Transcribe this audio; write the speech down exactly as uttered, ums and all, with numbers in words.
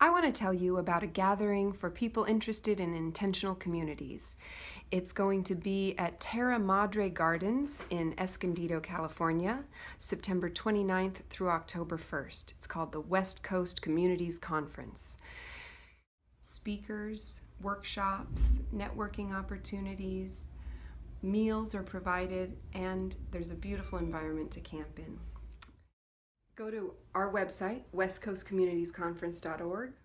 I want to tell you about a gathering for people interested in intentional communities. It's going to be at Terra Madre Gardens in Escondido, California, September twenty-ninth through October first. It's called the West Coast Communities Conference. Speakers, workshops, networking opportunities, meals are provided, and there's a beautiful environment to camp in. Go to our website, west coast communities conference dot org,